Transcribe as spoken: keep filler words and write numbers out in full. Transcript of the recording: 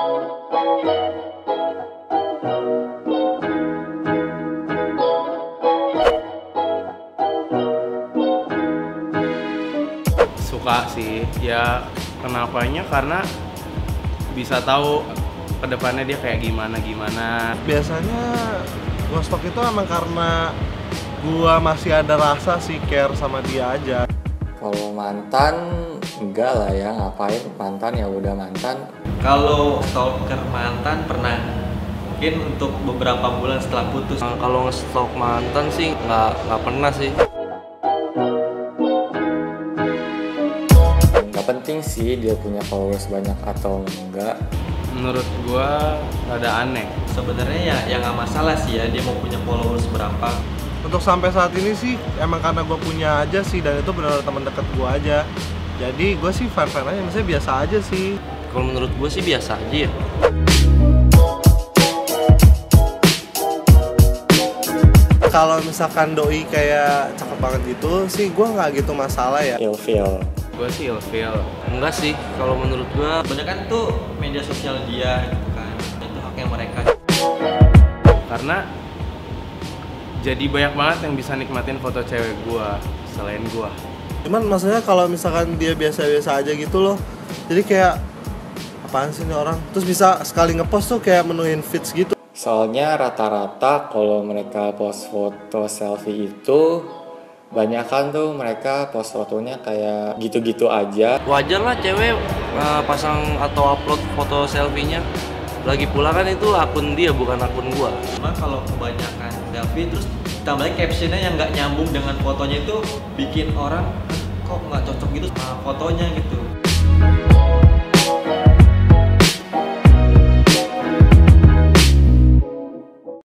Suka sih, ya kenapanya karena bisa tahu kedepannya dia kayak gimana-gimana. Biasanya nge-stalk itu emang karena gua masih ada rasa sih care sama dia aja. Kalau mantan enggak lah ya, ngapain mantan, ya udah mantan. Kalau stalker mantan pernah, mungkin untuk beberapa bulan setelah putus. Nah, kalau nge-stalk mantan sih nggak nggak pernah sih. Nggak penting sih dia punya followers banyak atau enggak. Menurut gua rada aneh. Sebenarnya ya ya nggak masalah sih ya dia mau punya followers berapa. Untuk sampai saat ini sih emang karena gue punya aja sih, dan itu benar teman dekat gue aja. Jadi gue sih fan-fan aja, maksudnya biasa aja sih. Kalau menurut gue sih biasa aja ya. Kalau misalkan doi kayak cakep banget gitu sih gue nggak gitu masalah ya. Ilfeel. Gue sih ilfeel. Enggak sih, kalau menurut gue Banyak kan tuh media sosial dia gitu kan, itu haknya mereka. Karena jadi banyak banget yang bisa nikmatin foto cewek gua selain gua. Cuman maksudnya kalau misalkan dia biasa-biasa aja gitu loh, jadi kayak apaan sih ini orang? Terus bisa sekali ngepost tuh kayak menuhin feeds gitu. Soalnya rata-rata kalau mereka post foto selfie itu banyak kan tuh mereka post fotonya kayak gitu-gitu aja. wajar lah cewek uh, pasang atau upload foto selfie-nya. Lagi pula kan itu akun dia, bukan akun gua. Cuma kalau kebanyakan selfie terus tambahnya captionnya yang nggak nyambung dengan fotonya itu bikin orang kok nggak cocok gitu sama fotonya gitu.